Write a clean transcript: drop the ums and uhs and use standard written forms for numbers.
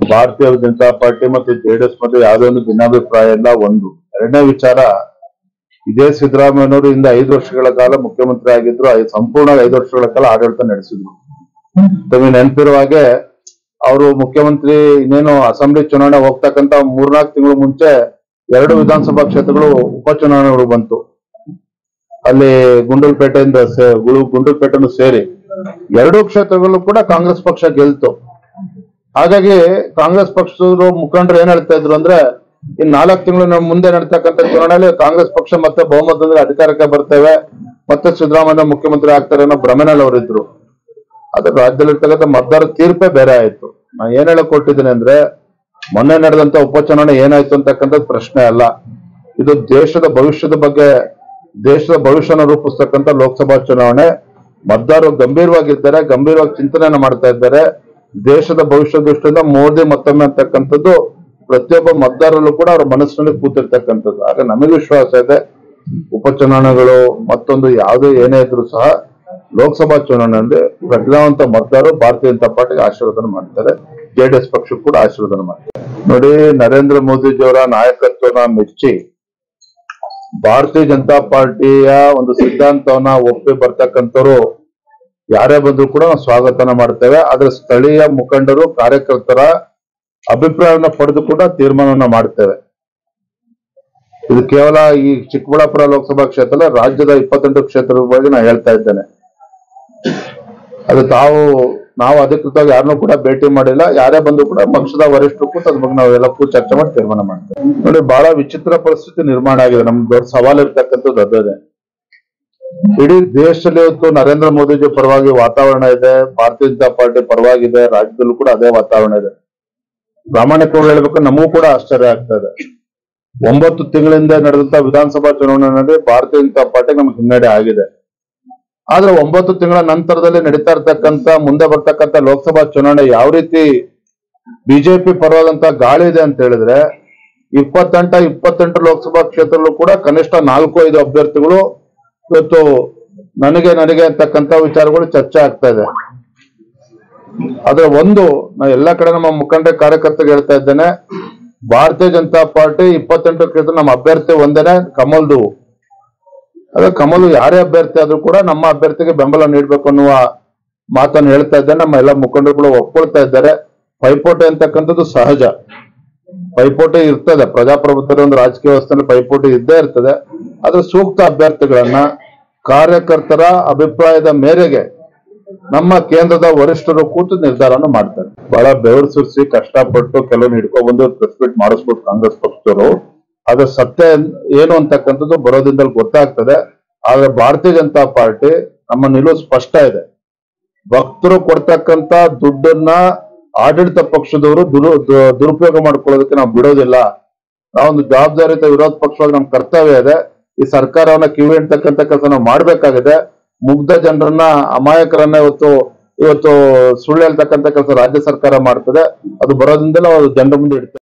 ಭಾರತೀಯ ಜನತಾ ಪಾರ್ಟಿ ಮತ್ತು ಜೆಡಿಎಸ್ ಮಧ್ಯೆ ಯಾವುದೇ ಒಂದು ಭಿನ್ನಾಭಿಪ್ರಾಯ ಇಲ್ಲ. ಒಂದು ಎರಡನೇ ವಿಚಾರ, ಇದೇ ಸಿದ್ದರಾಮಯ್ಯನವರು ಇಂದ 5 ವರ್ಷಗಳ ಕಾಲ ಮುಖ್ಯಮಂತ್ರಿ ಆಗಿದ್ರು. ಸಂಪೂರ್ಣ 5 ವರ್ಷಗಳ ಕಾಲ ಆಡಳಿತ ನಡೆಸಿದ್ರು. ತಮಗೆ ನೆನಪಿರುವ ಹಾಗೆ ಅವರು ಮುಖ್ಯಮಂತ್ರಿ ಇನ್ನೇನು ಅಸೆಂಬ್ಲಿ ಚುನಾವಣೆ ಹೋಗ್ತಕ್ಕಂತ 3-4 ತಿಂಗಳು ಮುಂಚೆ 2 ವಿಧಾನಸಭಾ ಕ್ಷೇತ್ರಗಳು ಉಪಚುನಾವಣೆಗಳು ಬಂತು. ಅಲ್ಲಿ ಗುಂಡಲಪೇಟೆಯನ್ನು ಸೇರಿ 2 ಕ್ಷೇತ್ರಗಳು ಕೂಡ ಕಾಂಗ್ರೆಸ್ ಪಕ್ಷ ಗೆಲ್ತು. ಹಾಗಾಗಿ ಕಾಂಗ್ರೆಸ್ ಪಕ್ಷದ ಮುಖಂಡರು ಏನ್ ಹೇಳ್ತಾ ಇದ್ರು ಅಂದ್ರೆ, ಇನ್ 4 ತಿಂಗಳು ಮುಂದೆ ನಡೀತಕ್ಕಂಥ ಚುನಾವಣೆಯಲ್ಲಿ ಕಾಂಗ್ರೆಸ್ ಪಕ್ಷ ಮತ್ತೆ ಬಹುಮತದಲ್ಲಿ ಅಧಿಕಾರಕ್ಕೆ ಬರ್ತೇವೆ, ಮತ್ತೆ ಸಿದ್ದರಾಮಯ್ಯ ಮುಖ್ಯಮಂತ್ರಿ ಆಗ್ತಾರೆ ಅನ್ನೋ ಭ್ರಮೆನಲ್ಲಿ ಅವರಿದ್ರು. ಆದ್ರೆ ರಾಜ್ಯದಲ್ಲಿರ್ತಕ್ಕಂಥ ಮತದಾರ ತೀರ್ಪೇ ಬೇರೆ ಆಯ್ತು. ನಾನು ಏನ್ ಹೇಳಕ್ ಕೊಟ್ಟಿದ್ದೀನಿ ಅಂದ್ರೆ, ಮೊನ್ನೆ ನಡೆದಂತ ಉಪಚುನಾವಣೆ ಏನಾಯ್ತು ಅಂತಕ್ಕಂಥದ್ದು ಪ್ರಶ್ನೆ ಅಲ್ಲ. ಇದು ದೇಶದ ಭವಿಷ್ಯದ ಬಗ್ಗೆ, ದೇಶದ ಭವಿಷ್ಯನ ರೂಪಿಸ್ತಕ್ಕಂಥ ಲೋಕಸಭಾ ಚುನಾವಣೆ. ಮತದಾರರು ಗಂಭೀರವಾಗಿದ್ದಾರೆ, ಗಂಭೀರವಾಗಿ ಚಿಂತನೆಯನ್ನ ಮಾಡ್ತಾ ಇದ್ದಾರೆ. ದೇಶದ ಭವಿಷ್ಯ ದೃಷ್ಟಿಯಿಂದ ಮೋದಿ ಮತ್ತೊಮ್ಮೆ ಅಂತಕ್ಕಂಥದ್ದು ಪ್ರತಿಯೊಬ್ಬ ಮತದಾರರಲ್ಲೂ ಕೂಡ ಅವ್ರ ಮನಸ್ಸಿನಲ್ಲಿ ಕೂತಿರ್ತಕ್ಕಂಥದ್ದು. ಆಗ ನಮಗೆ ವಿಶ್ವಾಸ ಇದೆ, ಉಪಚುನಾವಣೆಗಳು ಮತ್ತೊಂದು ಯಾವುದೇ ಏನೇ ಇದ್ರು ಸಹ ಲೋಕಸಭಾ ಚುನಾವಣೆಯಲ್ಲಿ ಪ್ರಜ್ಞಾವಂತ ಮತದಾರರು ಭಾರತೀಯ ಜನತಾ ಪಾರ್ಟಿಗೆ ಆಶೀರ್ವಾದ ಮಾಡ್ತಾರೆ, ಜೆಡಿಎಸ್ ಪಕ್ಷಕ್ಕೂ ಕೂಡ ಆಶೀರ್ವಾದ ಮಾಡ್ತಾರೆ. ನೋಡಿ, ನರೇಂದ್ರ ಮೋದಿಜಿಯವರ ನಾಯಕತ್ವನ ಮೆಚ್ಚಿ ಭಾರತೀಯ ಜನತಾ ಪಾರ್ಟಿಯ ಒಂದು ಸಿದ್ಧಾಂತವನ್ನ ಒಪ್ಪಿ ಬರ್ತಕ್ಕಂಥವ್ರು ಯಾರೇ ಬಂದ್ರು ಕೂಡ ನಾವು ಸ್ವಾಗತನ ಮಾಡ್ತೇವೆ. ಆದ್ರೆ ಸ್ಥಳೀಯ ಮುಖಂಡರು, ಕಾರ್ಯಕರ್ತರ ಅಭಿಪ್ರಾಯವನ್ನ ಪಡೆದು ಕೂಡ ತೀರ್ಮಾನವನ್ನ ಮಾಡ್ತೇವೆ. ಇದು ಕೇವಲ ಈ ಚಿಕ್ಕಬಳ್ಳಾಪುರ ಲೋಕಸಭಾ ಕ್ಷೇತ್ರ, ರಾಜ್ಯದ 28 ಕ್ಷೇತ್ರದ ಬಗ್ಗೆ ನಾನು ಹೇಳ್ತಾ ಇದ್ದೇನೆ. ಅದು ನಾವು ಅಧಿಕೃತವಾಗಿ ಯಾರನ್ನೂ ಕೂಡ ಭೇಟಿ ಮಾಡಿಲ್ಲ. ಯಾರೇ ಬಂದ್ರು ಕೂಡ ಪಕ್ಷದ ವರಿಷ್ಠರು ಕೂಡ ಅದ್ರ ಬಗ್ಗೆ ನಾವು ಎಲ್ಲಕ್ಕೂ ಚರ್ಚೆ ಮಾಡಿ ತೀರ್ಮಾನ ಮಾಡ್ತೇವೆ. ನೋಡಿ, ಬಹಳ ವಿಚಿತ್ರ ಪರಿಸ್ಥಿತಿ ನಿರ್ಮಾಣ ಆಗಿದೆ. ನಮ್ಗೆ ದೊಡ್ಡ ಸವಾಲು ಇರ್ತಕ್ಕಂಥದ್ದು ಅದೇ. ಇಡೀ ದೇಶದಲ್ಲಿ ಇವತ್ತು ನರೇಂದ್ರ ಮೋದಿಜಿ ಪರವಾಗಿ ವಾತಾವರಣ ಇದೆ, ಭಾರತೀಯ ಜನತಾ ಪಾರ್ಟಿ ಪರವಾಗಿದೆ, ರಾಜ್ಯದಲ್ಲೂ ಕೂಡ ಅದೇ ವಾತಾವರಣ ಇದೆ. ಪ್ರಾಮಾಣಿಕವಾಗಿ ಹೇಳ್ಬೇಕು, ನಮಗೂ ಕೂಡ ಆಶ್ಚರ್ಯ ಆಗ್ತಾ ಇದೆ. 9 ತಿಂಗಳಿಂದ ನಡೆದಂತ ವಿಧಾನಸಭಾ ಚುನಾವಣೆಯಲ್ಲಿ ಭಾರತೀಯ ಜನತಾ ಪಾರ್ಟಿ ನಮ್ಗೆ ಹಿನ್ನಡೆ ಆಗಿದೆ. ಆದ್ರೆ 9 ತಿಂಗಳ ನಂತರದಲ್ಲಿ ನಡೀತಾ ಇರ್ತಕ್ಕಂಥ, ಮುಂದೆ ಬರ್ತಕ್ಕಂಥ ಲೋಕಸಭಾ ಚುನಾವಣೆ ಯಾವ ರೀತಿ ಬಿಜೆಪಿ ಪರವಾದಂತ ಗಾಳಿ ಇದೆ ಅಂತ ಹೇಳಿದ್ರೆ, 28 ಲೋಕಸಭಾ ಕ್ಷೇತ್ರದಲ್ಲೂ ಕೂಡ ಕನಿಷ್ಠ 4-5 ಅಭ್ಯರ್ಥಿಗಳು ಇವತ್ತು ನನಗೆ ಅಂತಕ್ಕಂಥ ವಿಚಾರಗಳು ಚರ್ಚೆ ಆಗ್ತಾ ಇದೆ. ಆದ್ರೆ ನಾ ಎಲ್ಲಾ ಕಡೆ ನಮ್ಮ ಮುಖಂಡ ಕಾರ್ಯಕರ್ತರಿಗೆ ಹೇಳ್ತಾ ಇದ್ದೇನೆ, ಭಾರತೀಯ ಜನತಾ ಪಾರ್ಟಿ 28 ಕ್ಷೇತ್ರ ನಮ್ಮ ಅಭ್ಯರ್ಥಿ ಒಂದೇನೆ, ಕಮಲ್ದು. ಅದೇ ಕಮಲು ಯಾರೇ ಅಭ್ಯರ್ಥಿ ಆದ್ರೂ ಕೂಡ ನಮ್ಮ ಅಭ್ಯರ್ಥಿಗೆ ಬೆಂಬಲ ನೀಡಬೇಕು ಅನ್ನುವ ಮಾತನ್ನು ಹೇಳ್ತಾ ಇದ್ದೇನೆ. ನಮ್ಮ ಎಲ್ಲ ಮುಖಂಡರು ಕೂಡ ಒಪ್ಕೊಳ್ತಾ ಇದ್ದಾರೆ. ಪೈಪೋಟಿ ಅಂತಕ್ಕಂಥದ್ದು ಸಹಜ, ಪೈಪೋಟಿ ಇರ್ತದೆ. ಪ್ರಜಾಪ್ರಭುತ್ವದ ಒಂದು ರಾಜಕೀಯ ವ್ಯವಸ್ಥೆಯಲ್ಲಿ ಪೈಪೋಟಿ ಇದ್ದೇ ಇರ್ತದೆ. ಆದ್ರೆ ಸೂಕ್ತ ಅಭ್ಯರ್ಥಿಗಳನ್ನ ಕಾರ್ಯಕರ್ತರ ಅಭಿಪ್ರಾಯದ ಮೇರೆಗೆ ನಮ್ಮ ಕೇಂದ್ರದ ವರಿಷ್ಠರು ಕೂತು ನಿರ್ಧಾರವನ್ನು ಮಾಡ್ತಾರೆ. ಬಹಳ ಬೆವರು ಸುರಿಸಿ ಕಷ್ಟಪಟ್ಟು ಕೆಲವೊಂದು ಹಿಡ್ಕೊಬಂದು ಪ್ರೆಸ್ ಮೀಟ್ ಮಾಡಿಸ್ಬೋದು ಕಾಂಗ್ರೆಸ್ ಪಕ್ಷದವರು. ಆದ್ರೆ ಸತ್ಯ ಏನು ಅಂತಕ್ಕಂಥದ್ದು ಬರೋದ್ರಿಂದಲೇ ಗೊತ್ತಾಗ್ತದೆ. ಆದ್ರೆ ಭಾರತೀಯ ಜನತಾ ಪಾರ್ಟಿ ನಮ್ಮ ನಿಲುವು ಸ್ಪಷ್ಟ ಇದೆ. ಭಕ್ತರು ಕೊಡ್ತಕ್ಕಂತ ದುಡ್ಡನ್ನ ಆಡಳಿತ ಪಕ್ಷದವರು ದುರುಪಯೋಗ ಮಾಡ್ಕೊಳ್ಳೋದಕ್ಕೆ ನಾವು ಬಿಡೋದಿಲ್ಲ. ನಾವೊಂದು ಜವಾಬ್ದಾರಿಯುತ ವಿರೋಧ ಪಕ್ಷವಾಗಿ ನಮ್ಮ ಕರ್ತವ್ಯ ಇದೆ. ಈ ಸರ್ಕಾರವನ್ನ ಕಿವಿ ಹಿಡ್ತಕ್ಕಂಥ ಕೆಲಸ ನಾವು ಮಾಡ್ಬೇಕಾಗಿದೆ. ಮುಗ್ಧ ಜನರನ್ನ, ಅಮಾಯಕರನ್ನ ಇವತ್ತು ಸುಳ್ಳು ಹೇಳ್ತಕ್ಕಂಥ ಕೆಲಸ ರಾಜ್ಯ ಸರ್ಕಾರ ಮಾಡ್ತದೆ. ಅದು ಬರೋದ್ರಿಂದಲೇ ಜನರ ಮುಂದೆ ಇಡ್ತದೆ.